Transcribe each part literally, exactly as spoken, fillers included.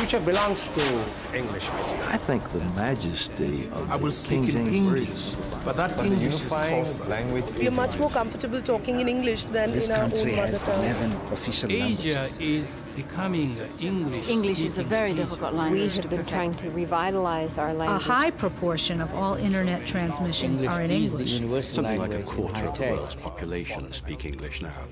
future belongs to English, basically. I think the majesty of I will speak in English, but that but English is closer. Language we are much more comfortable talking in English than this in our own mother tongue. eleven official Asia languages. is becoming English. English is a very difficult language. We have been trying to revitalize our language. A high proportion of all internet transmissions English are in is English. The universal Something language like a quarter of the in world's population speak English now.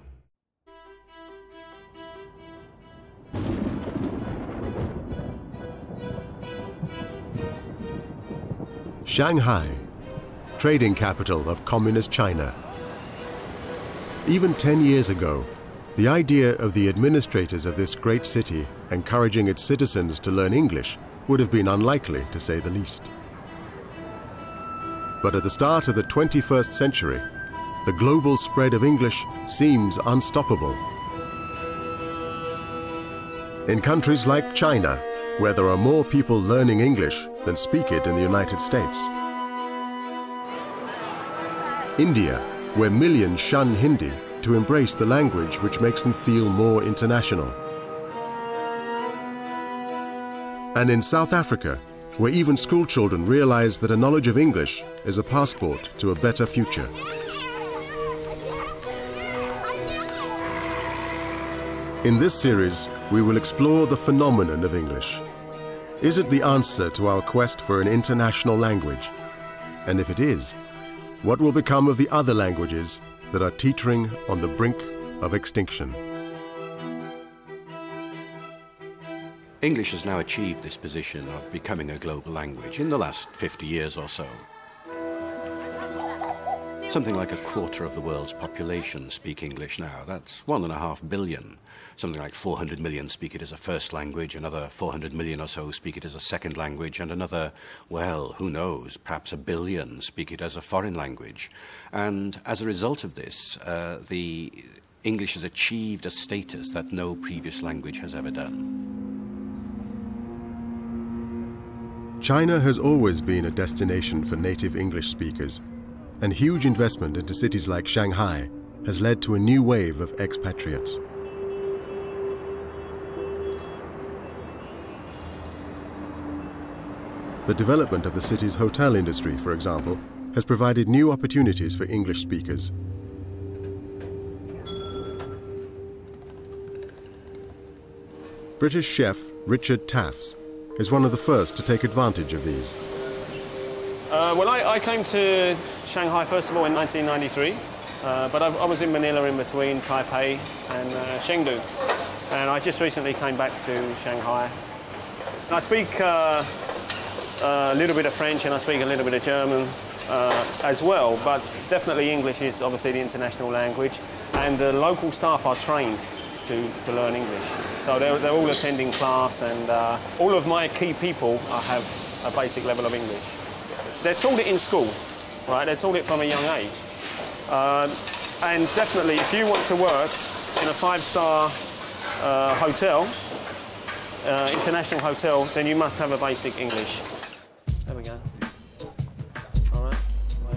Shanghai, trading capital of communist China. Even ten years ago, the idea of the administrators of this great city encouraging its citizens to learn English would have been unlikely, to say the least. But at the start of the twenty-first century, the global spread of English seems unstoppable. In countries like China, where there are more people learning English than speak it in the United States. India, where millions shun Hindi to embrace the language which makes them feel more international. And in South Africa, where even school children realize that a knowledge of English is a passport to a better future. In this series, we will explore the phenomenon of English. Is it the answer to our quest for an international language? And if it is, what will become of the other languages that are teetering on the brink of extinction? English has now achieved this position of becoming a global language in the last fifty years or so. Something like a quarter of the world's population speak English now. That's one and a half billion. Something like four hundred million speak it as a first language, another four hundred million or so speak it as a second language, and another, well, who knows, perhaps a billion speak it as a foreign language. And as a result of this, uh, the English has achieved a status that no previous language has ever done. China has always been a destination for native English speakers, and huge investment into cities like Shanghai has led to a new wave of expatriates. The development of the city's hotel industry, for example, has provided new opportunities for English speakers. British chef Richard Taffs is one of the first to take advantage of these. Uh, well, I, I came to Shanghai first of all in nineteen ninety-three, uh, but I, I was in Manila in between Taipei and uh, Chengdu, and I just recently came back to Shanghai. I speak uh, a little bit of French and I speak a little bit of German uh, as well, but definitely English is obviously the international language, and the local staff are trained to, to learn English. So they're, they're all attending class, and uh, all of my key people uh, have a basic level of English. They're taught it in school, right? They're taught it from a young age. Uh, and definitely, if you want to work in a five-star uh, hotel, uh, international hotel, then you must have a basic English. There we go. All right.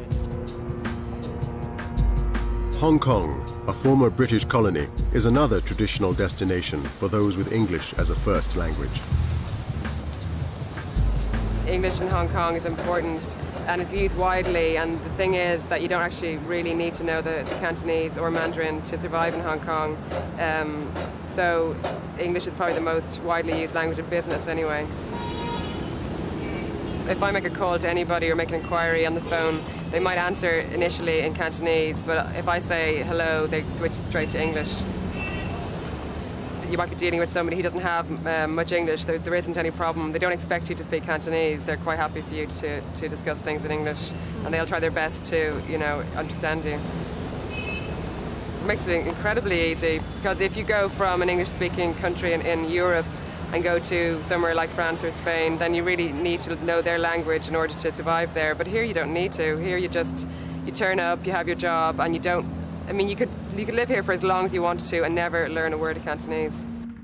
Hong Kong, a former British colony, is another traditional destination for those with English as a first language. English in Hong Kong is important and it's used widely, and the thing is that you don't actually really need to know the, the Cantonese or Mandarin to survive in Hong Kong. Um, so English is probably the most widely used language in business anyway. If I make a call to anybody or make an inquiry on the phone, they might answer initially in Cantonese, but if I say hello, they switch straight to English. You might be dealing with somebody who doesn't have uh, much English. There, there isn't any problem. They don't expect you to speak Cantonese. They're quite happy for you to, to discuss things in English, and they'll try their best to, you know, understand you. It makes it incredibly easy, because if you go from an English-speaking country in, in Europe and go to somewhere like France or Spain, then you really need to know their language in order to survive there. But here you don't need to. Here you just, you turn up, you have your job, and you don't, I mean, you could, you could live here for as long as you wanted to and never learn a word of Cantonese.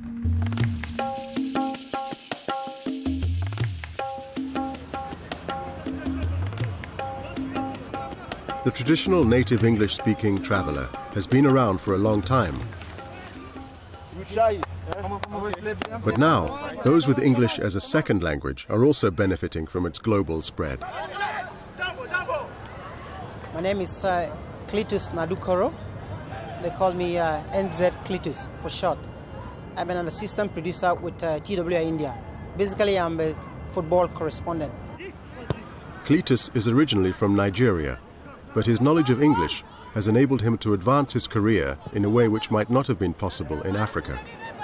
The traditional native English-speaking traveller has been around for a long time. But now, those with English as a second language are also benefiting from its global spread. My name is uh, Cletus Nadukoro. They call me uh, N Z Cletus for short. I'm an assistant producer with uh, T W I India. Basically, I'm a football correspondent. Cletus is originally from Nigeria, but his knowledge of English has enabled him to advance his career in a way which might not have been possible in Africa.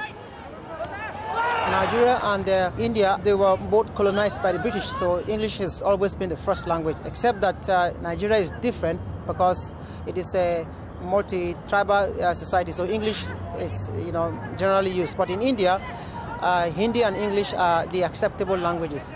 Nigeria and uh, India, they were both colonized by the British, so English has always been the first language, except that uh, Nigeria is different because it is a multi-tribal uh, society, so English is, you know, generally used. But in India, uh, Hindi and English are the acceptable languages.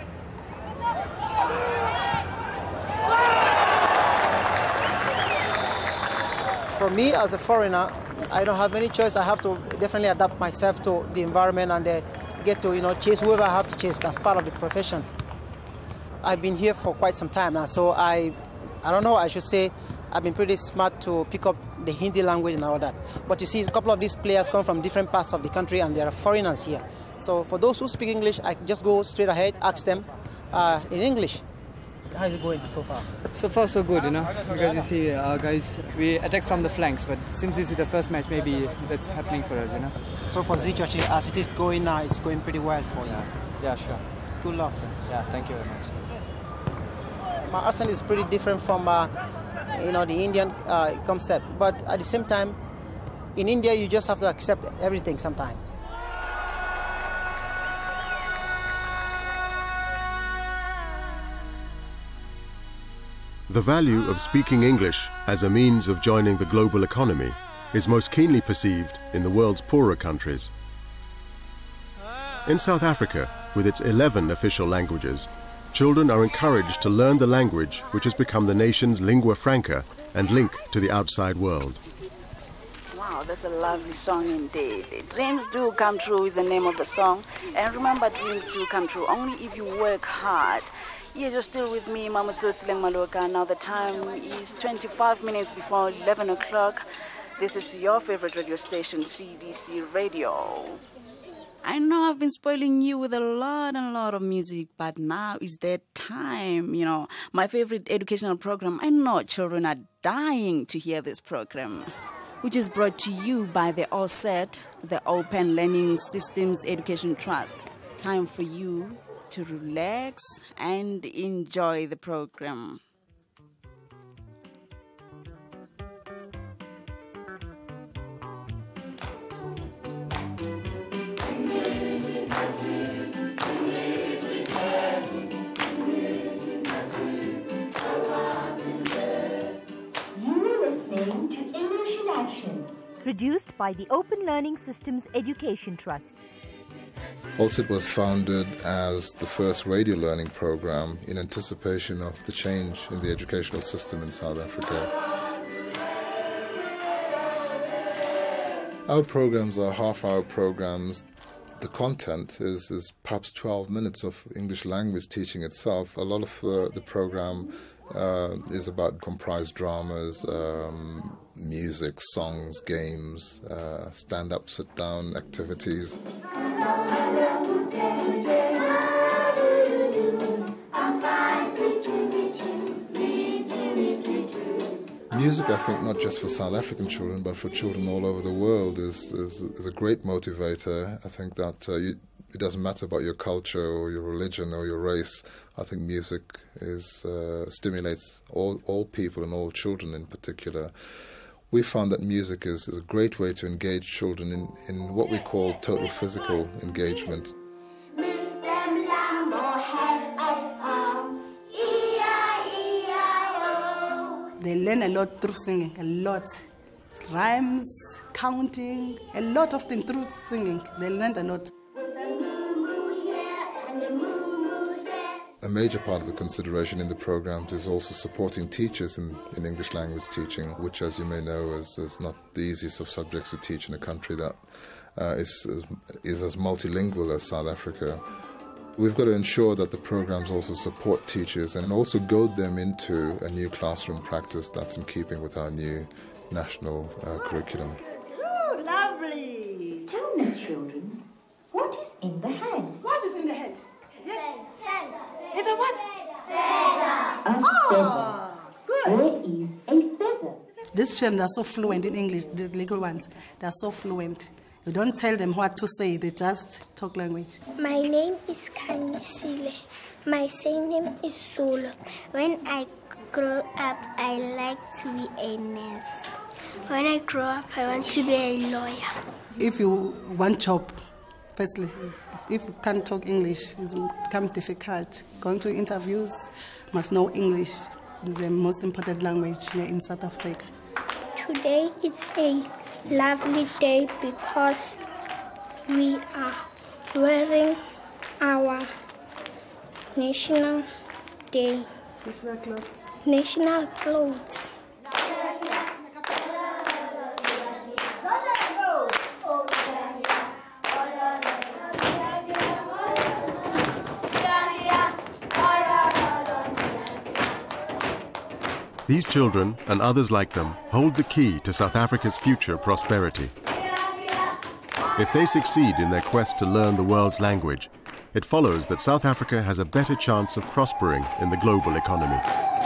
For me, as a foreigner, I don't have any choice. I have to definitely adapt myself to the environment and uh, get to, you know, chase whoever I have to chase. That's part of the profession. I've been here for quite some time now, so I, I don't know, I should say I've been pretty smart to pick up the Hindi language and all that. But you see, a couple of these players come from different parts of the country and there are foreigners here. So for those who speak English, I just go straight ahead, ask them uh, in English. How is it going so far? So far so good, you know, because you see our guys, we attack from the flanks, but since this is the first match, maybe that's happening for us, you know. So for Zich, actually, as it is going now, it's going pretty well for you. Yeah, yeah, sure. Good luck. So, yeah, thank you very much. My accent is pretty different from, uh, you know, the Indian uh, concept, but at the same time, in India, you just have to accept everything sometimes. The value of speaking English as a means of joining the global economy is most keenly perceived in the world's poorer countries. In South Africa, with its eleven official languages, children are encouraged to learn the language which has become the nation's lingua franca and link to the outside world. Wow, that's a lovely song indeed. Dreams do come true is the name of the song. And remember, dreams do come true only if you work hard. Yes, you're still with me, Mama Tsotleng Maloka. Now the time is twenty-five minutes before eleven o'clock. This is your favorite radio station, C D C Radio. I know I've been spoiling you with a lot and a lot of music, but now is their time, you know. My favorite educational program. I know children are dying to hear this program, which is brought to you by the All Set, the Open Learning Systems Education Trust. Time for you to relax and enjoy the program. You're listening to English in Action, produced by the Open Learning Systems Education Trust. All Set was founded as the first radio learning program in anticipation of the change in the educational system in South Africa. Our programs are half-hour programs. The content is, is perhaps twelve minutes of English language teaching itself. A lot of the, the program uh, is about comprised dramas, um, music, songs, games, uh, stand-up, sit-down activities. Music, I think, not just for South African children, but for children all over the world, is is, is a great motivator. I think that uh, you, it doesn't matter about your culture or your religion or your race. I think music is uh, stimulates all, all people and all children in particular. We found that music is, is a great way to engage children in, in what we call total physical engagement. They learn a lot through singing, a lot. Rhymes, counting, a lot of things through singing. They learned a lot. A major part of the consideration in the programs is also supporting teachers in, in English language teaching, which, as you may know, is, is not the easiest of subjects to teach in a country that uh, is, is as multilingual as South Africa. We've got to ensure that the programs also support teachers and also goad them into a new classroom practice that's in keeping with our new national uh, curriculum. Ooh, lovely! Tell me, children, what is in the hand? What is in the hand? Yes. Hand. Is a what? Feather. A feather. Good. Where is a feather? These children are so fluent in English, the legal ones. They are so fluent. You don't tell them what to say, they just talk language. My name is Kanyisile. My surname is Solo. When I grow up, I like to be a nurse. When I grow up, I want to be a lawyer. If you want job, firstly, if you can't talk English, it's become difficult. Going to interviews, must know English. It's the most important language here in South Africa. Today is a lovely day because we are wearing our national day. National clothes. National clothes. These children, and others like them, hold the key to South Africa's future prosperity. If they succeed in their quest to learn the world's language, it follows that South Africa has a better chance of prospering in the global economy.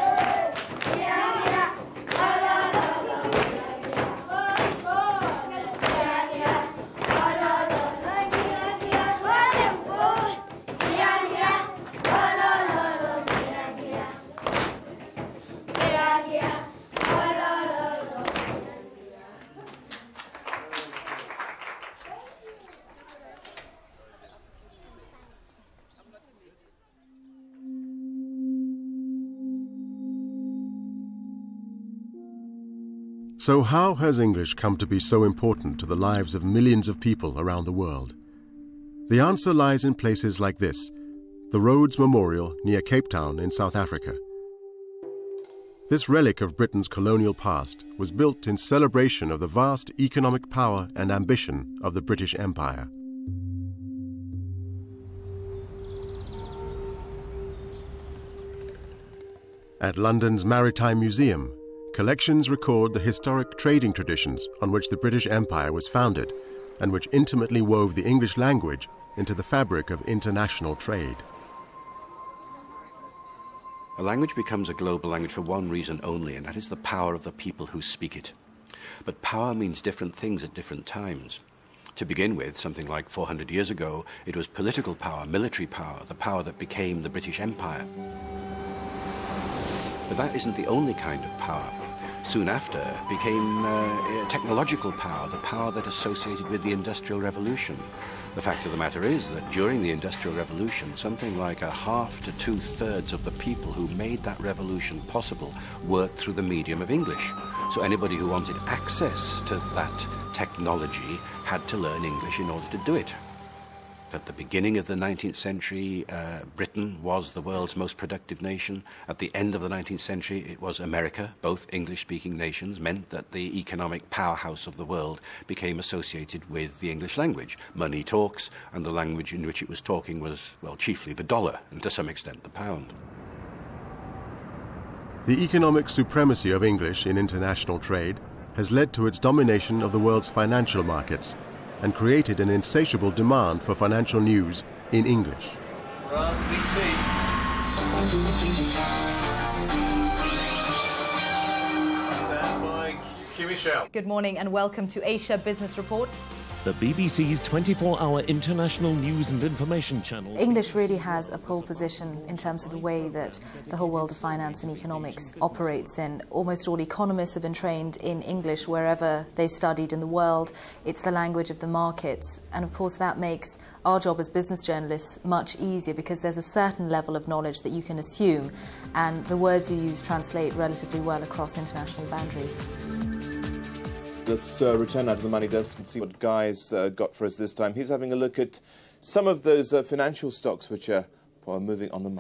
So how has English come to be so important to the lives of millions of people around the world? The answer lies in places like this, the Rhodes Memorial near Cape Town in South Africa. This relic of Britain's colonial past was built in celebration of the vast economic power and ambition of the British Empire. At London's Maritime Museum, collections record the historic trading traditions on which the British Empire was founded and which intimately wove the English language into the fabric of international trade. A language becomes a global language for one reason only, and that is the power of the people who speak it. But power means different things at different times. To begin with, something like four hundred years ago, it was political power, military power, the power that became the British Empire. But that isn't the only kind of power. Soon after became uh, technological power, the power that associated with the Industrial Revolution. The fact of the matter is that during the Industrial Revolution, something like a half to two-thirds of the people who made that revolution possible worked through the medium of English. So anybody who wanted access to that technology had to learn English in order to do it. At the beginning of the nineteenth century, uh, Britain was the world's most productive nation. At the end of the nineteenth century, it was America. Both English-speaking nations meant that the economic powerhouse of the world became associated with the English language. Money talks, and the language in which it was talking was, well, chiefly the dollar, and to some extent the pound. The economic supremacy of English in international trade has led to its domination of the world's financial markets and created an insatiable demand for financial news in English. Run, V T. Stand by, Q Michelle. Good morning and welcome to Asia Business Report. The B B C's twenty-four hour international news and information channel. English really has a pole position in terms of the way that the whole world of finance and economics operates in. Almost all economists have been trained in English wherever they studied in the world. It's the language of the markets. And of course that makes our job as business journalists much easier because there's a certain level of knowledge that you can assume and the words you use translate relatively well across international boundaries. Let's uh, return now to the money desk and see what Guy's uh, got for us this time. He's having a look at some of those uh, financial stocks which are, are moving on the market.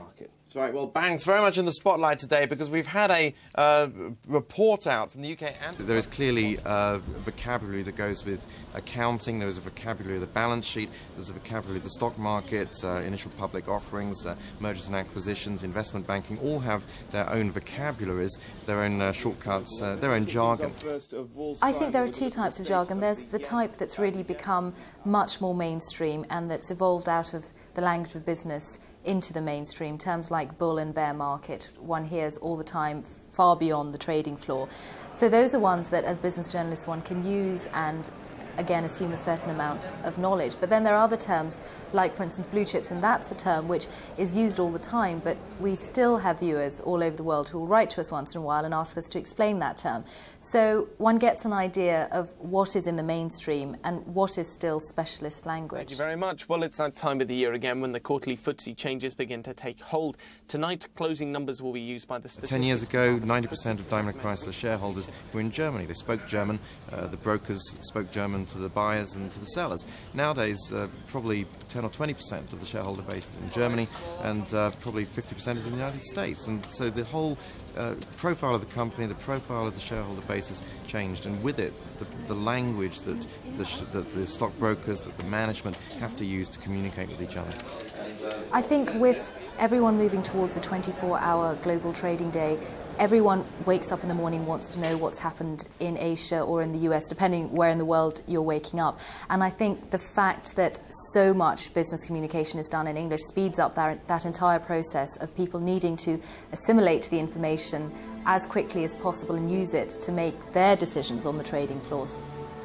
That's right. Well, Bang's very much in the spotlight today because we've had a uh, report out from the U K and... There is clearly uh, vocabulary that goes with accounting, there is a vocabulary of the balance sheet, there's a vocabulary of the stock market, uh, initial public offerings, uh, mergers and acquisitions, investment banking, all have their own vocabularies, their own uh, shortcuts, uh, their own jargon. I think there are two types of jargon. There's the type that's really become much more mainstream and that's evolved out of the language of business into the mainstream. Terms like bull and bear market, one hears all the time, far beyond the trading floor. So those are ones that, as business journalists, one can use and, again, assume a certain amount of knowledge. But then there are other terms, like, for instance, blue chips, and that's a term which is used all the time, but we still have viewers all over the world who will write to us once in a while and ask us to explain that term. So one gets an idea of what is in the mainstream and what is still specialist language. Thank you very much. Well, it's that time of the year again when the quarterly F T S E changes begin to take hold. Tonight, closing numbers will be used by the statistics. Ten years ago, ninety percent of Daimler Chrysler shareholders were in Germany. They spoke German. Uh, the brokers spoke German to the buyers and to the sellers. Nowadays, uh, probably ten or twenty percent of the shareholder base is in Germany, and uh, probably fifty percent is in the United States. And so the whole uh, profile of the company, the profile of the shareholder base has changed, and with it, the, the language that the, sh that the stockbrokers, that the management have to use to communicate with each other. I think with everyone moving towards a twenty-four hour global trading day, everyone wakes up in the morning, wants to know what's happened in Asia or in the U S, depending where in the world you're waking up. And I think the fact that so much business communication is done in English speeds up that, that entire process of people needing to assimilate the information as quickly as possible and use it to make their decisions on the trading floors.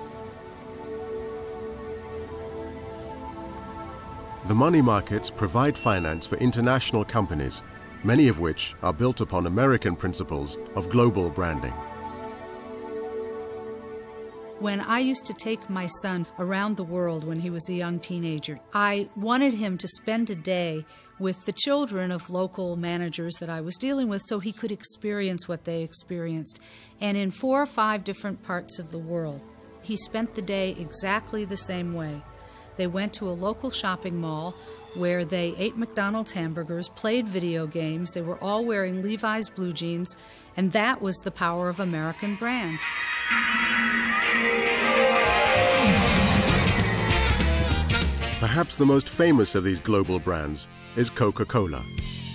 The money markets provide finance for international companies, many of which are built upon American principles of global branding. When I used to take my son around the world when he was a young teenager, I wanted him to spend a day with the children of local managers that I was dealing with so he could experience what they experienced. And in four or five different parts of the world, he spent the day exactly the same way. They went to a local shopping mall where they ate McDonald's hamburgers, played video games, they were all wearing Levi's blue jeans, and that was the power of American brands. Perhaps the most famous of these global brands is Coca Cola.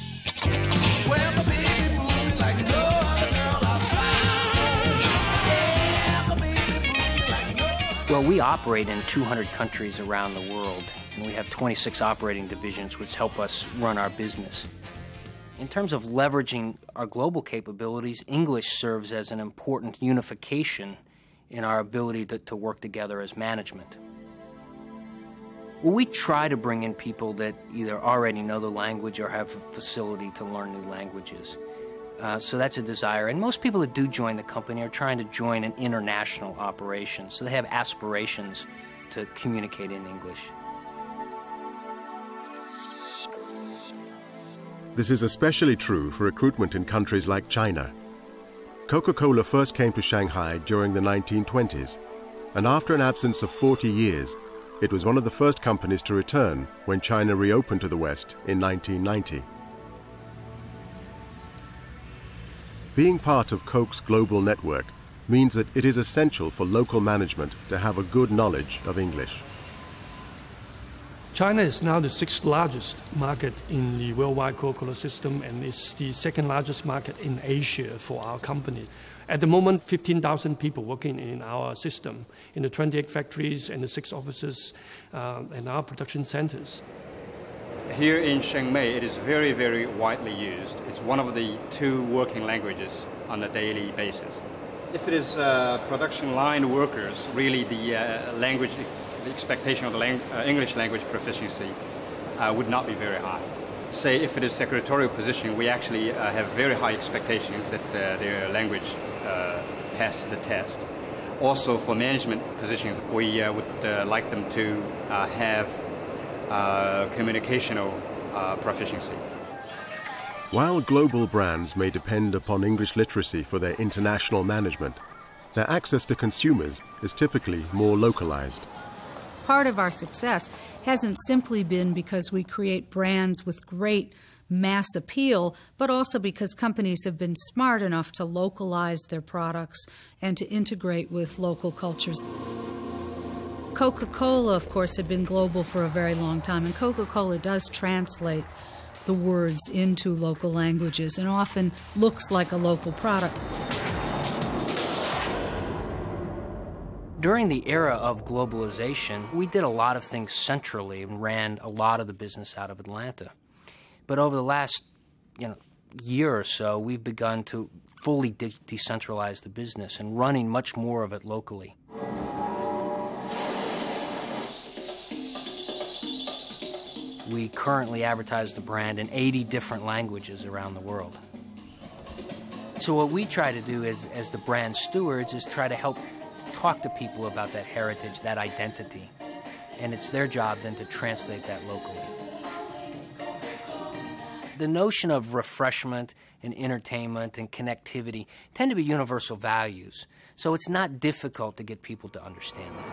Well, we operate in two hundred countries around the world, and we have twenty-six operating divisions which help us run our business. In terms of leveraging our global capabilities, English serves as an important unification in our ability to, to work together as management. Well, we try to bring in people that either already know the language or have a facility to learn new languages. Uh, so that's a desire. And most people that do join the company are trying to join an international operation, so they have aspirations to communicate in English. This is especially true for recruitment in countries like China. Coca Cola first came to Shanghai during the nineteen twenties, and after an absence of forty years, it was one of the first companies to return when China reopened to the West in nineteen ninety. Being part of Coke's global network means that it is essential for local management to have a good knowledge of English. China is now the sixth largest market in the worldwide Coca-Cola system, and it's the second largest market in Asia for our company. At the moment, fifteen thousand people working in our system, in the twenty-eight factories and the six offices uh, and our production centers. Here in Chiang Mai, it is very, very widely used. It's one of the two working languages on a daily basis. If it is uh, production line workers, really the uh, language, the expectation of the lang uh, English language proficiency uh, would not be very high. Say if it is secretarial position, we actually uh, have very high expectations that uh, their language uh, pass the test. Also for management positions, we uh, would uh, like them to uh, have Uh, communicational uh, proficiency. While global brands may depend upon English literacy for their international management, their access to consumers is typically more localized. Part of our success hasn't simply been because we create brands with great mass appeal, but also because companies have been smart enough to localize their products and to integrate with local cultures. Coca Cola, of course, had been global for a very long time, and Coca Cola does translate the words into local languages and often looks like a local product. During the era of globalization, we did a lot of things centrally and ran a lot of the business out of Atlanta. But over the last, you know, year or so, we've begun to fully de decentralize the business and running much more of it locally. We currently advertise the brand in eighty different languages around the world. So what we try to do as, as the brand stewards is try to help talk to people about that heritage, that identity. And it's their job then to translate that locally. The notion of refreshment and entertainment and connectivity tend to be universal values, so it's not difficult to get people to understand that.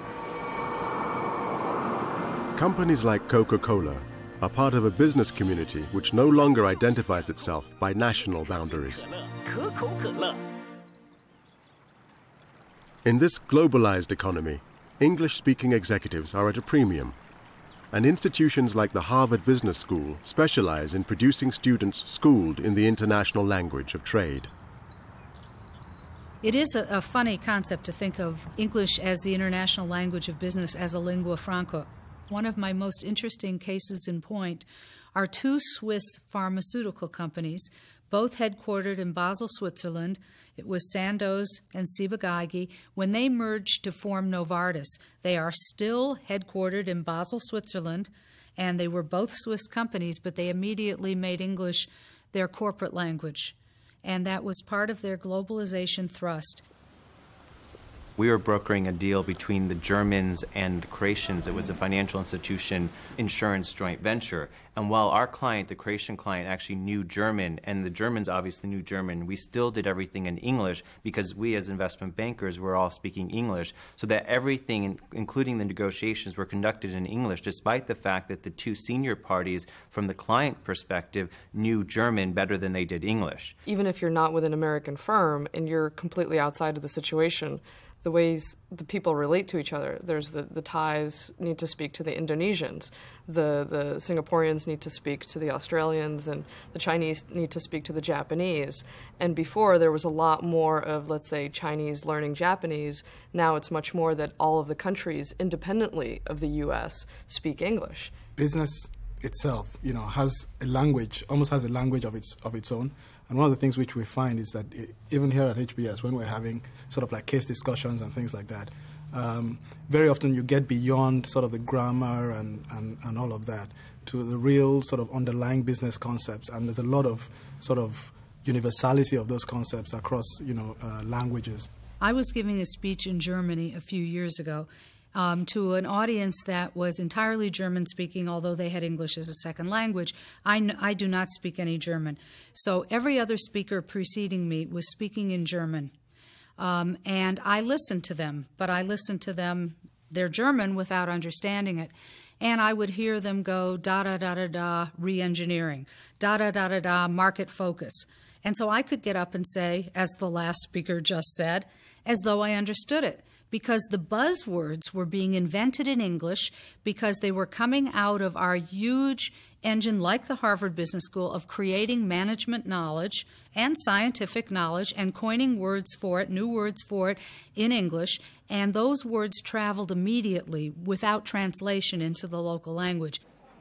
Companies like Coca Cola are part of a business community which no longer identifies itself by national boundaries. In this globalized economy, English-speaking executives are at a premium, and institutions like the Harvard Business School specialize in producing students schooled in the international language of trade. It is a, a funny concept to think of English as the international language of business as a lingua franca. One of my most interesting cases in point are two Swiss pharmaceutical companies, both headquartered in Basel, Switzerland. It was Sandoz and Ciba-Geigy. When they merged to form Novartis, they are still headquartered in Basel, Switzerland, and they were both Swiss companies, but they immediately made English their corporate language. And that was part of their globalization thrust. We were brokering a deal between the Germans and the Croatians. It was a financial institution insurance joint venture. And while our client, the Croatian client, actually knew German, and the Germans obviously knew German, we still did everything in English because we as investment bankers were all speaking English, so that everything, including the negotiations, were conducted in English, despite the fact that the two senior parties, from the client perspective, knew German better than they did English. Even if you're not with an American firm and you're completely outside of the situation, the ways the people relate to each other. There's the, the Thais need to speak to the Indonesians, the, the Singaporeans need to speak to the Australians, and the Chinese need to speak to the Japanese. And before, there was a lot more of, let's say, Chinese learning Japanese. Now it's much more that all of the countries, independently of the U S, speak English. Business itself, you know, has a language, almost has a language of its, of its own. And one of the things which we find is that it, even here at H B S, when we're having sort of like case discussions and things like that, um, very often you get beyond sort of the grammar and, and, and all of that to the real sort of underlying business concepts. And there's a lot of sort of universality of those concepts across, you know, uh, languages. I was giving a speech in Germany a few years ago, Um, to an audience that was entirely German-speaking, although they had English as a second language. I, n I do not speak any German. So every other speaker preceding me was speaking in German. Um, and I listened to them, but I listened to them, their German, without understanding it. And I would hear them go da-da-da-da-da, re-engineering, da-da-da-da-da, market focus. And so I could get up and say, as the last speaker just said, as though I understood it, because the buzzwords were being invented in English, because they were coming out of our huge engine, like the Harvard Business School, of creating management knowledge and scientific knowledge and coining words for it, new words for it in English, and those words traveled immediately without translation into the local language.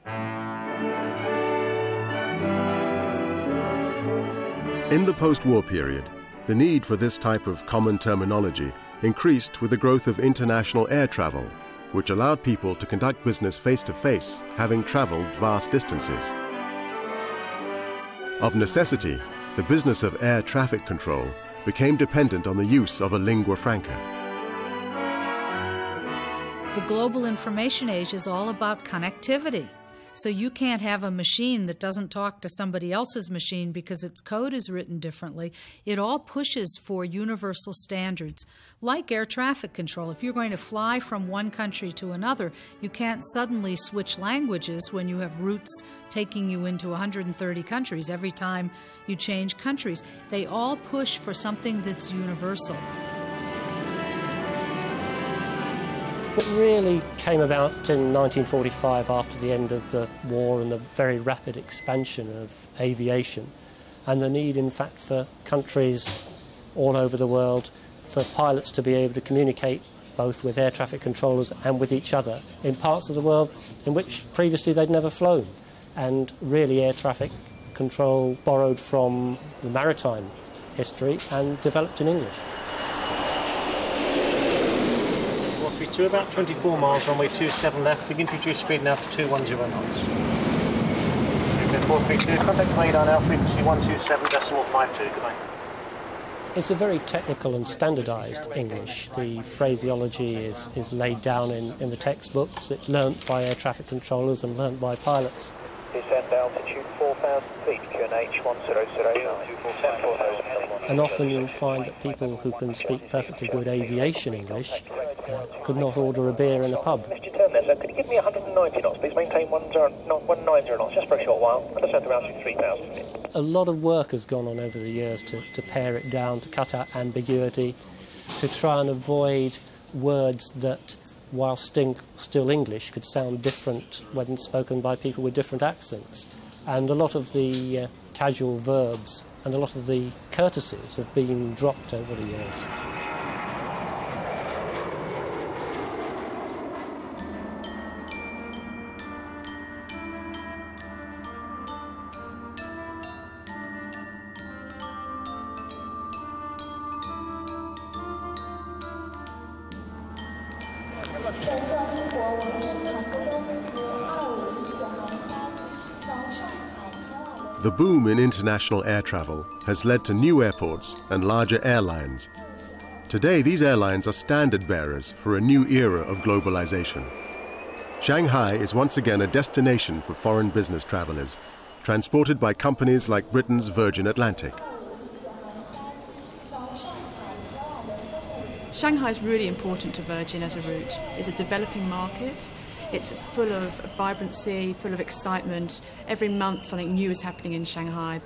In the post-war period, the need for this type of common terminology increased with the growth of international air travel, which allowed people to conduct business face-to-face, having traveled vast distances. Of necessity, the business of air traffic control became dependent on the use of a lingua franca. The global information age is all about connectivity. So you can't have a machine that doesn't talk to somebody else's machine because its code is written differently. It all pushes for universal standards, like air traffic control. If you're going to fly from one country to another, you can't suddenly switch languages when you have routes taking you into one hundred thirty countries every time you change countries. They all push for something that's universal. It really came about in nineteen forty-five after the end of the war and the very rapid expansion of aviation, and the need, in fact, for countries all over the world for pilots to be able to communicate both with air traffic controllers and with each other in parts of the world in which previously they'd never flown. And really air traffic control borrowed from the maritime history and developed in English. To about twenty-four miles, runway two seven left, begin to reduce speed now to two one zero knots. four three two, contact radar now, frequency one two seven decimal five two, goodbye. It's a very technical and standardised English. The phraseology is, is laid down in, in the textbooks. It's learnt by air traffic controllers and learnt by pilots. Descend altitude four thousand feet, Q N H one zero zero nine. And often you'll find that people who can speak perfectly good aviation English uh, could not order a beer in a pub. Missed your turn there, sir. Could you give me one hundred ninety knots, please? Maintain one ninety knots, just for a short while. Understand around three thousand feet. A lot of work has gone on over the years to, to pare it down, to cut out ambiguity, to try and avoid words that, while still, still English, could sound different when spoken by people with different accents. And a lot of the uh, casual verbs and a lot of the courtesies have been dropped over the years. The boom in international air travel has led to new airports and larger airlines. Today, these airlines are standard bearers for a new era of globalization. Shanghai is once again a destination for foreign business travelers, transported by companies like Britain's Virgin Atlantic. Shanghai is really important to Virgin as a route. It's a developing market. It's full of vibrancy, full of excitement. Every month something new is happening in Shanghai.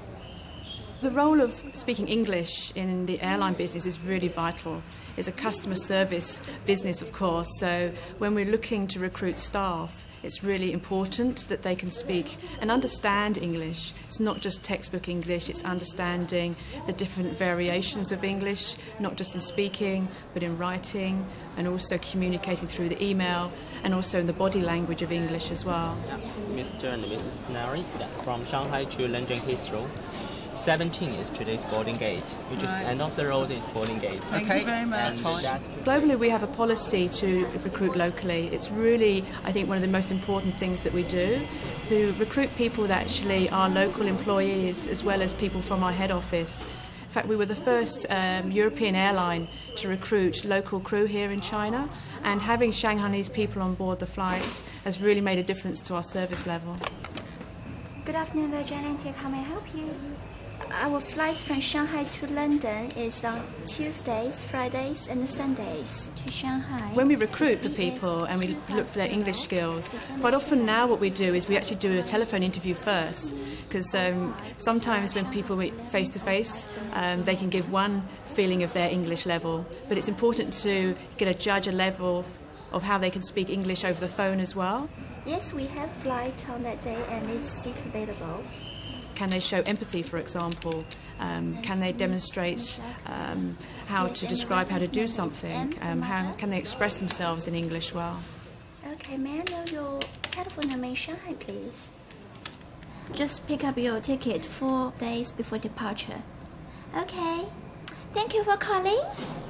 The role of speaking English in the airline business is really vital. It's a customer service business, of course, so when we're looking to recruit staff, it's really important that they can speak and understand English. It's not just textbook English, it's understanding the different variations of English, not just in speaking, but in writing, and also communicating through the email, and also in the body language of English as well. Mister and Missus Nari, from Shanghai to London Heathrow. seventeen is today's boarding gate. You just Right. end off the road is boarding gate. Thank you very much. And that's Globally, we have a policy to recruit locally. It's really, I think, one of the most important things that we do, to recruit people that actually are local employees as well as people from our head office. In fact, we were the first um, European airline to recruit local crew here in China, and having Shanghainese people on board the flights has really made a difference to our service level. Good afternoon, Virgin Atlantic. How may I help you? Our flights from Shanghai to London is on Tuesdays, Fridays, and Sundays to Shanghai. When we recruit for people and we look for their English skills, quite often now what we do is we actually do a telephone interview first, because um, sometimes when people meet face to face, um, they can give one feeling of their English level, but it's important to get a judge a level of how they can speak English over the phone as well. Yes, we have flight on that day and it's seat available. Can they show empathy, for example? Um, can they demonstrate um, how to describe how to do something? Um, how can they express themselves in English well? Okay, may I know your telephone number in Shanghai, please? Just pick up your ticket four days before departure. Okay, thank you for calling.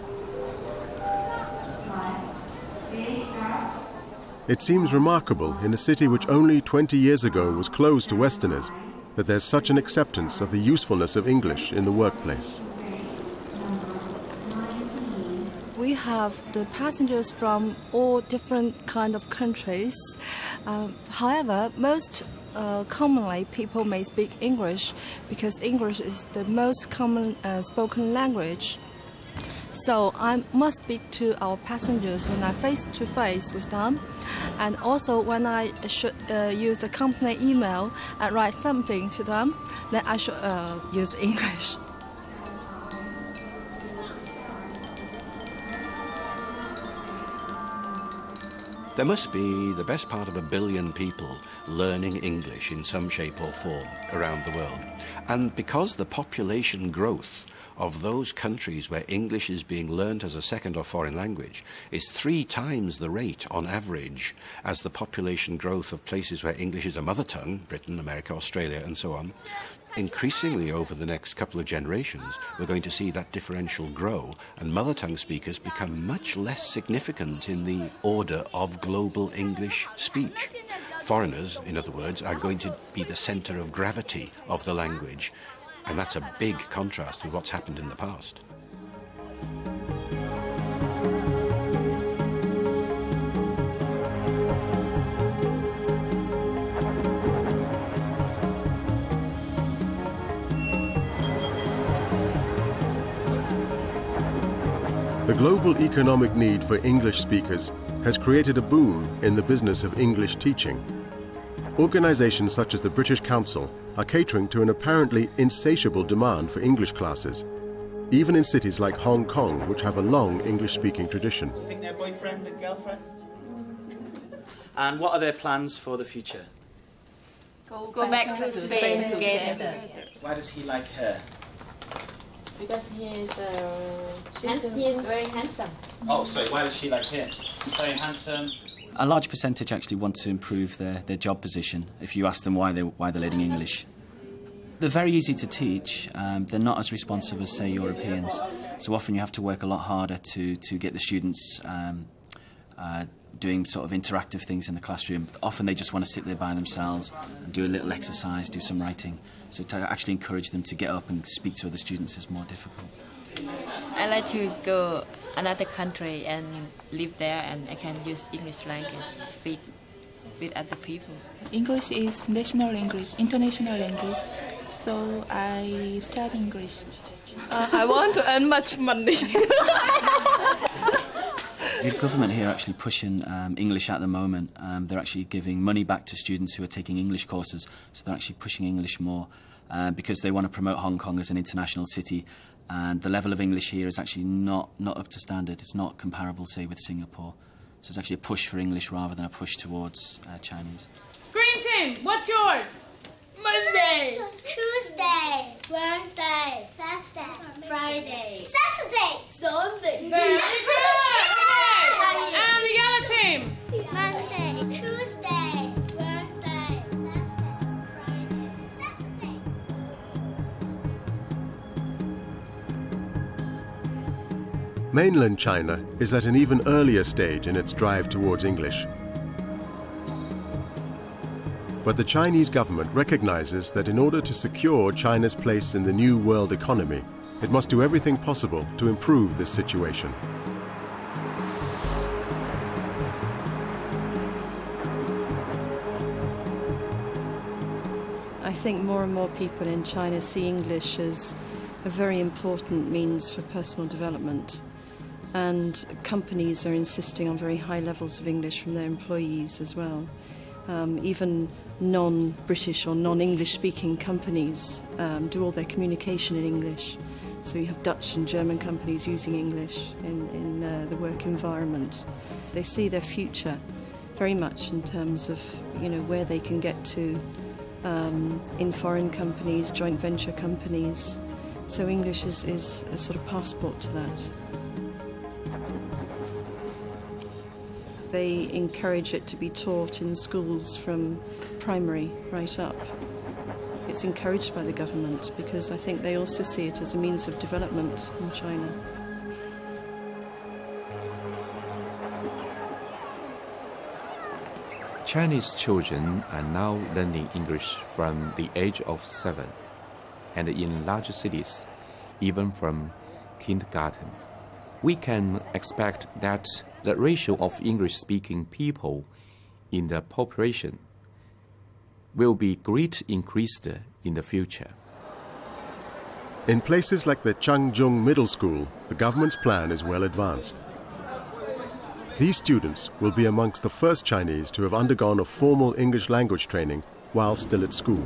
It seems remarkable in a city which only twenty years ago was closed to Westerners that there's such an acceptance of the usefulness of English in the workplace. We have the passengers from all different kind of countries. Um, however, most uh, commonly people may speak English because English is the most common uh, spoken language. So I must speak to our passengers when I face-to-face with them, and also when I should uh, use the company email and write something to them, then I should uh, use English. There must be the best part of a billion people learning English in some shape or form around the world. And because the population growth of those countries where English is being learnt as a second or foreign language is three times the rate on average as the population growth of places where English is a mother tongue, Britain, America, Australia and so on, increasingly over the next couple of generations we're going to see that differential grow and mother tongue speakers become much less significant in the order of global English speech. Foreigners, in other words, are going to be the centre of gravity of the language. And that's a big contrast with what's happened in the past. The global economic need for English speakers has created a boom in the business of English teaching. Organizations such as the British Council are catering to an apparently insatiable demand for English classes, even in cities like Hong Kong, which have a long English-speaking tradition. You think they're boyfriend and girlfriend? And what are their plans for the future? Go, Go back, back to Spain, Spain together. Why does he like her? Because he is, uh, he is very handsome. Oh, sorry, why does she like him? He's very handsome. A large percentage actually want to improve their, their job position if you ask them why they're, why they're learning English. They're very easy to teach. Um, they're not as responsive as, say, Europeans. So often you have to work a lot harder to, to get the students um, uh, doing sort of interactive things in the classroom. Often they just want to sit there by themselves and do a little exercise, do some writing. So to actually encourage them to get up and speak to other students is more difficult. I like to go another country and live there, and I can use English language to speak with other people. English is national language, international language, so I study English. Uh, I want to earn much money. The government here are actually pushing um, English at the moment. Um, they're actually giving money back to students who are taking English courses, so they're actually pushing English more uh, because they want to promote Hong Kong as an international city. And the level of English here is actually not, not up to standard. It's not comparable, say, with Singapore. So it's actually a push for English rather than a push towards uh, Chinese. Green team, what's yours? Monday, Tuesday, Wednesday, Thursday, Friday, Saturday, Sunday. Very good! Okay. And the yellow team? Monday, Tuesday, Wednesday, Thursday, Friday, Saturday. Mainland China is at an even earlier stage in its drive towards English. But the Chinese government recognizes that in order to secure China's place in the new world economy, it must do everything possible to improve this situation. I think more and more people in China see English as a very important means for personal development, and companies are insisting on very high levels of English from their employees as well. Um, even non-British or non-English speaking companies um, do all their communication in English. So you have Dutch and German companies using English in, in uh, the work environment. They see their future very much in terms of, you know, where they can get to um, in foreign companies, joint venture companies. So English is, is a sort of passport to that. They encourage it to be taught in schools from primary right up. It's encouraged by the government because I think they also see it as a means of development in China. Chinese children are now learning English from the age of seven, and in larger cities, even from kindergarten. we can expect that the ratio of English-speaking people in the population will be greatly increased in the future. In places like the Changzhong Middle School, the government's plan is well advanced. These students will be amongst the first Chinese to have undergone a formal English language training while still at school.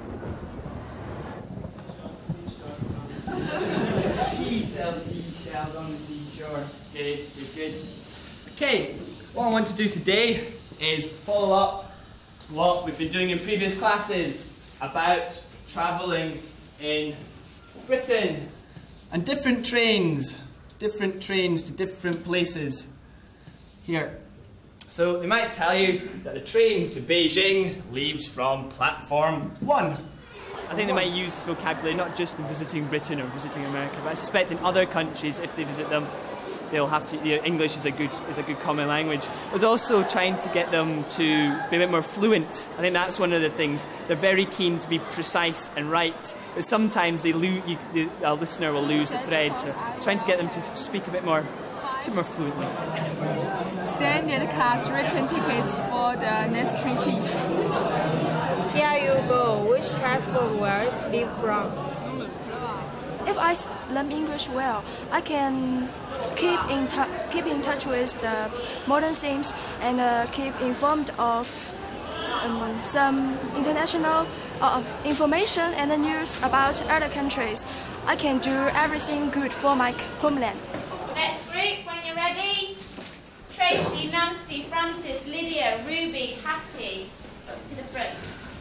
Seashells on the seashore. Good, good, good. Okay, what I want to do today is follow up what we've been doing in previous classes about travelling in Britain and different trains, different trains to different places here. So they might tell you that the train to Beijing leaves from platform one. I think they might use vocabulary not just in visiting Britain or visiting America, but I suspect in other countries, if they visit them, they'll have to. You know, English is a good is a good common language. There's also trying to get them to be a bit more fluent. I think that's one of the things. They're very keen to be precise and right, but sometimes they lose. You, the, a listener will lose the thread. So trying to get them to speak a bit more, a bit more fluently. Standard class return tickets for the next train, please. Here you go. Which platform will it leave from? If I learn English well, I can keep in, keep in touch with the modern things and uh, keep informed of um, some international uh, information and the news about other countries. I can do everything good for my homeland. Next group, when you're ready. Tracy, Nancy, Francis, Lydia, Ruby, Hattie. Up to the front.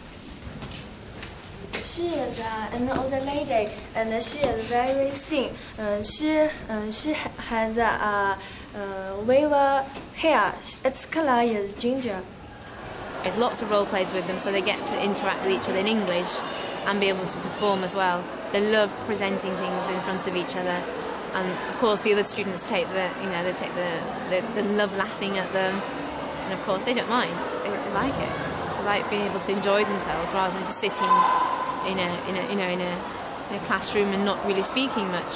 She is uh, an old lady, and she is very thin. Uh, she uh, she has a uh, uh, wavy hair. Its color is ginger. There's lots of role plays with them, so they get to interact with each other in English and be able to perform as well. They love presenting things in front of each other, and of course the other students take the you know they take the they, they love laughing at them, and of course they don't mind. They, they like it. They like being able to enjoy themselves rather than just sitting in a, in a, you know, in a, in a classroom and not really speaking much.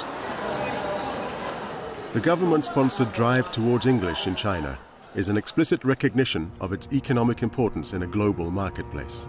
The government-sponsored drive towards English in China is an explicit recognition of its economic importance in a global marketplace.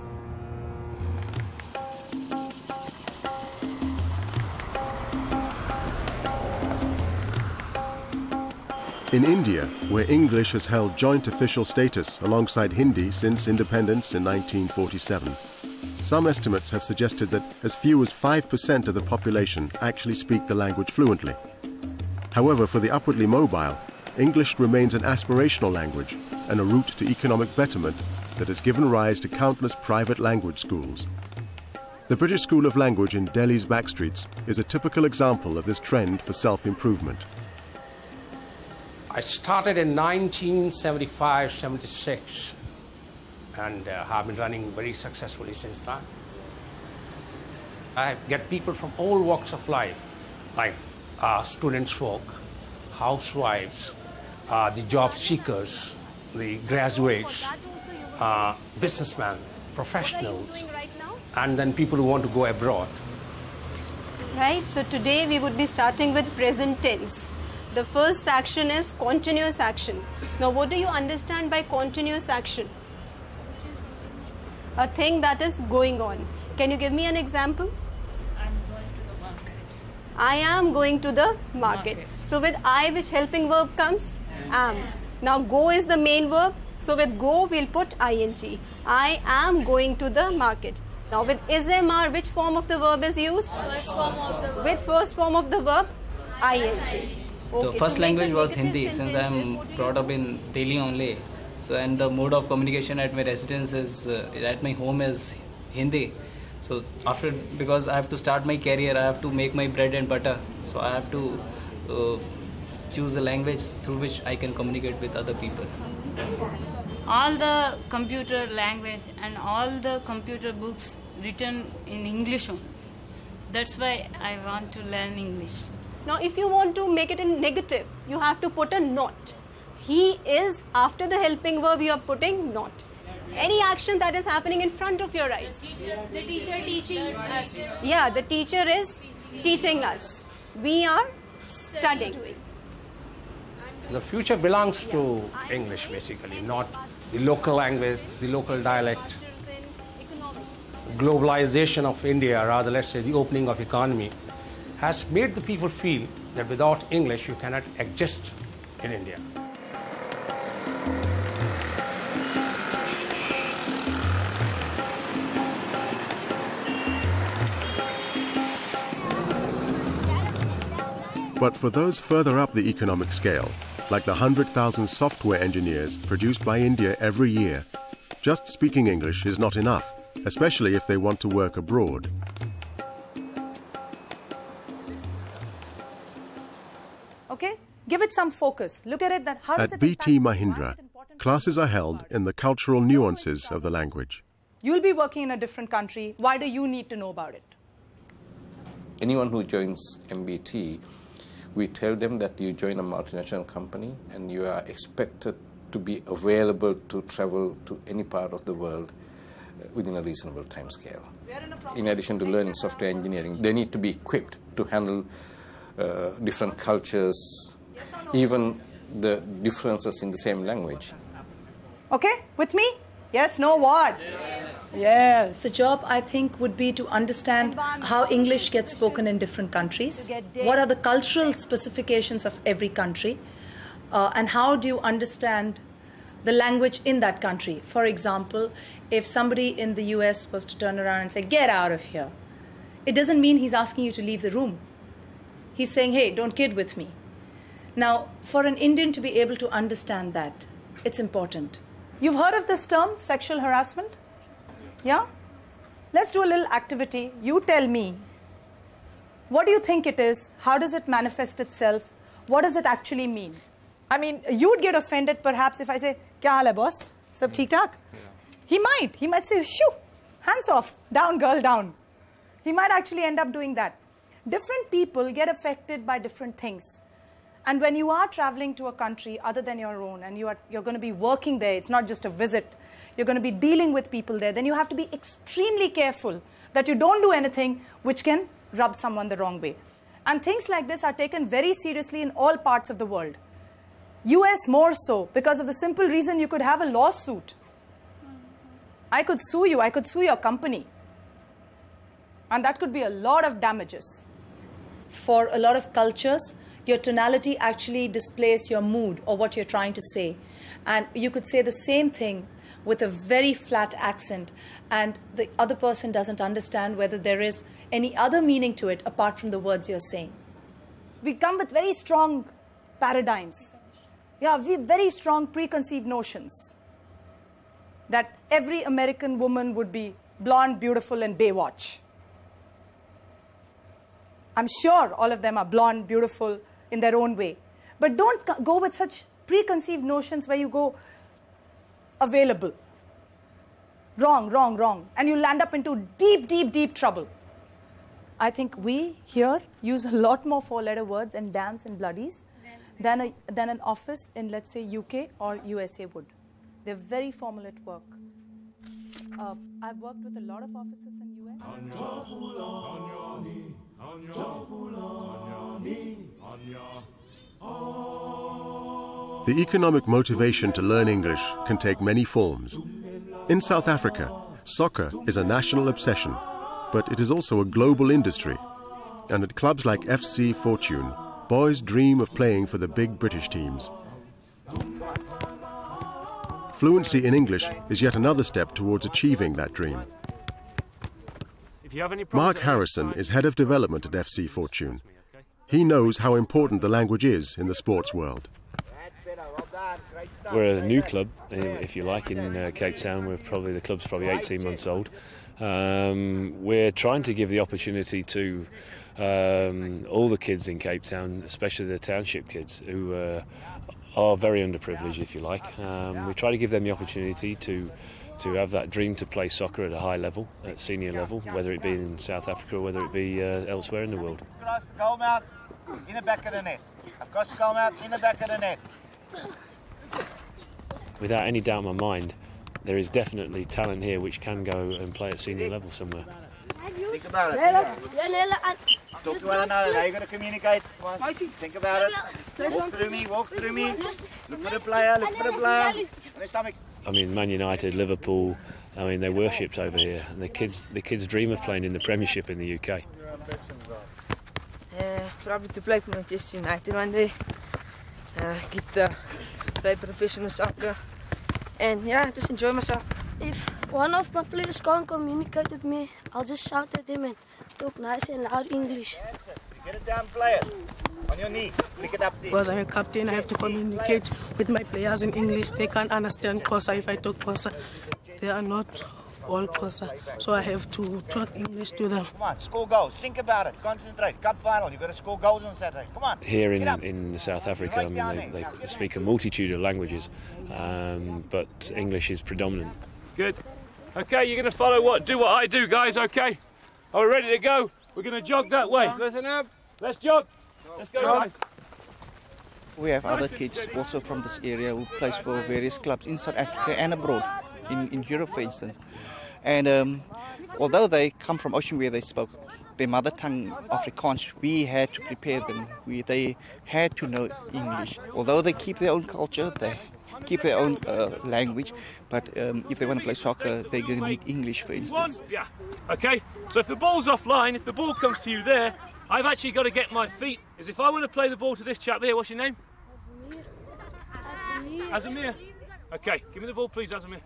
In India, where English has held joint official status alongside Hindi since independence in nineteen forty-seven, some estimates have suggested that as few as five percent of the population actually speak the language fluently. However, for the upwardly mobile, English remains an aspirational language and a route to economic betterment that has given rise to countless private language schools. The British School of Language in Delhi's backstreets is a typical example of this trend for self-improvement. I started in nineteen seventy-five seventy-six. And uh, have been running very successfully since then. I get people from all walks of life, like uh, students folk, housewives, uh, the job seekers, the graduates, uh, businessmen, professionals, and then people who want to go abroad. Right, so today we would be starting with present tense. The first action is continuous action. Now what do you understand by continuous action? A thing that is going on. Can you give me an example? I'm going to the market. I am going to the market. market. So with I, which helping verb comes? Am. Now go is the main verb. So with go, we'll put ing. I am going to the market. Now with is, am, are, which form of the verb is used? First form of the verb. Which first form of the verb? Ing. The Okay, first to language make was the negative Hindi, since I am brought up in Delhi only. So, and the mode of communication at my residence is, uh, at my home is Hindi. So after, because I have to start my career, I have to make my bread and butter. So I have to uh, choose a language through which I can communicate with other people. All the computer language and all the computer books written in English only. That's why I want to learn English. Now if you want to make it in negative, you have to put a not. He is, after the helping verb, you are putting not. Any action that is happening in front of your eyes. The teacher, the teacher teaching us. Yeah, the teacher is teaching us. We are studying. The future belongs to English, basically, not the local language, the local dialect. Globalization of India, rather let's say the opening of economy, has made the people feel that without English you cannot exist in India. But for those further up the economic scale, like the one hundred thousand software engineers produced by India every year, just speaking English is not enough, especially if they want to work abroad. Okay, give it some focus. Look at it that how does At it B T Mahindra, classes are held in the cultural nuances of the language. You'll be working in a different country. Why do you need to know about it? Anyone who joins M B T, we tell them that you join a multinational company and you are expected to be available to travel to any part of the world within a reasonable time scale. In addition to learning software engineering, they need to be equipped to handle uh, different cultures, even the differences in the same language. Okay, with me? Yes, no, what? Yes. Yes. The job, I think, would be to understand how English gets spoken in different countries. What are the cultural specifications of every country? Uh, and how do you understand the language in that country? For example, if somebody in the U S was to turn around and say, get out of here, it doesn't mean he's asking you to leave the room. He's saying, hey, don't kid with me. Now, for an Indian to be able to understand that, it's important. You've heard of this term, sexual harassment? Yeah? Let's do a little activity. You tell me, what do you think it is? How does it manifest itself? What does it actually mean? I mean, you'd get offended perhaps if I say, kya haal hai, boss? Sab theek tak? He might. He might say, shoo, hands off, down, girl, down. He might actually end up doing that. Different people get affected by different things. And when you are traveling to a country other than your own and you are, you're going to be working there, it's not just a visit, you're going to be dealing with people there, then you have to be extremely careful that you don't do anything which can rub someone the wrong way. And things like this are taken very seriously in all parts of the world. U S more so, because of the simple reason you could have a lawsuit. I could sue you, I could sue your company. And that could be a lot of damages. For a lot of cultures, your tonality actually displays your mood or what you're trying to say. And you could say the same thing with a very flat accent, and the other person doesn't understand whether there is any other meaning to it apart from the words you're saying. We come with very strong paradigms. Yeah, we very strong preconceived notions that every American woman would be blonde, beautiful, and Baywatch. I'm sure all of them are blonde, beautiful, in their own way. But don't go with such preconceived notions where you go available. Wrong, wrong, wrong. And you land up into deep, deep, deep trouble. I think we here use a lot more four-letter words and damns and bloodies than, a, than an office in, let's say, U K or U S A would. They're very formal at work. Uh, I've worked with a lot of offices in U S. The economic motivation to learn English can take many forms. In South Africa, soccer is a national obsession, but it is also a global industry. And at clubs like F C Fortune, boys dream of playing for the big British teams. Fluency in English is yet another step towards achieving that dream. Mark Harrison is head of development at F C Fortune. He knows how important the language is in the sports world. We're a new club, if you like, in uh, Cape Town. We're probably the club's probably eighteen months old. Um, we're trying to give the opportunity to um, all the kids in Cape Town, especially the township kids who uh, are very underprivileged, if you like. Um, we try to give them the opportunity to to have that dream to play soccer at a high level, at senior level, whether it be in South Africa or whether it be uh, elsewhere in the world. Across the goal mouth, in the back of the net. Across the goal mouth, in the back of the net. Without any doubt in my mind, there is definitely talent here which can go and play at senior level somewhere. Think about it. talk to one another. How are you going to communicate? Come on, think about it. Walk through me, walk through me. Look for the player, look for the player. On his stomach. I mean, Man United, Liverpool, I mean, they're worshipped over here, and the kids, the kids dream of playing in the Premiership in the U K. Uh, probably to play for Manchester United one day. Uh, get uh, play professional soccer, and yeah, just enjoy myself. If one of my players can't communicate with me, I'll just shout at him and talk nice and loud English. Get it down, player. On your knee. Pick it up there. Because I'm a captain, I have to communicate with my players in English. They can't understand Xhosa if I talk Xhosa. They are not all Xhosa, so I have to talk English to them. Come on, score goals. Think about it. Concentrate. Cup final. You've got to score goals on Saturday. Come on. Here in, in South Africa, I mean, they, they speak a multitude of languages, um, but English is predominant. Good. Okay, you're going to follow what? Do what I do, guys, okay? Are we ready to go? We're going to jog that way. Listen up. Let's jog. Let's go, guys. We have other kids also from this area who plays for various clubs in South Africa and abroad, in, in Europe, for instance. And um, although they come from Ocean where they spoke their mother tongue, Afrikaans, we had to prepare them. We, they had to know English. Although they keep their own culture, they keep their own uh, language, but um, if they want to play soccer, they're going to need English, for instance. One, yeah. Okay, so if the ball's offline, if the ball comes to you there, I've actually got to get my feet. Is if I want to play the ball to this chap here, what's your name? Azamir. Azamir. Okay, give me the ball, please, Azamir.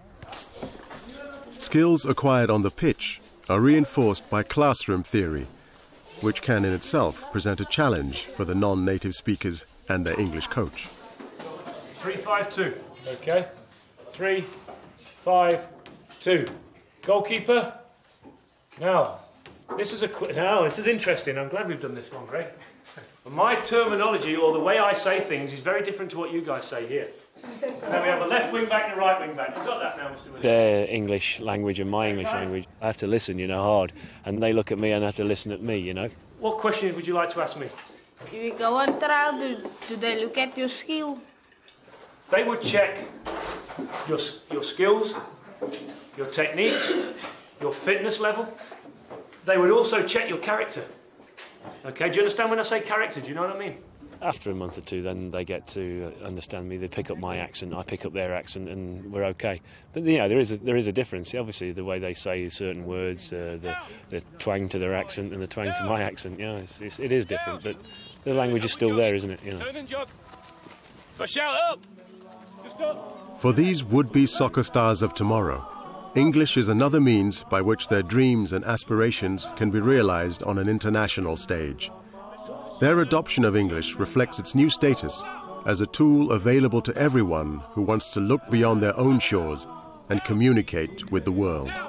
Skills acquired on the pitch are reinforced by classroom theory, which can in itself present a challenge for the non-native speakers and their English coach. Three, five, two. Okay. Three, five, two. Goalkeeper. Now, this is a now this is interesting. I'm glad we've done this one, Greg. My terminology, or the way I say things, is very different to what you guys say here. And then we have a left wing back and a right wing back. You've got that now, Mister Williams. Their English language and my English language, I have to listen, you know, hard. And they look at me and have to listen at me, you know. What questions would you like to ask me? If you go on trial, do, do they look at your skill? They would check your, your skills, your techniques, your fitness level. They would also check your character. Okay, do you understand when I say character? Do you know what I mean? After a month or two, then they get to understand me. They pick up my accent, I pick up their accent, and we're okay. But yeah, there is a, there is a difference. Obviously, the way they say certain words, uh, the, the twang to their accent and the twang to my accent. Yeah, it's, it's, it is different, but the language is still there, isn't it? You know. Turn and jog. For shout up. Just up. For these would-be soccer stars of tomorrow, English is another means by which their dreams and aspirations can be realized on an international stage. Their adoption of English reflects its new status as a tool available to everyone who wants to look beyond their own shores and communicate with the world.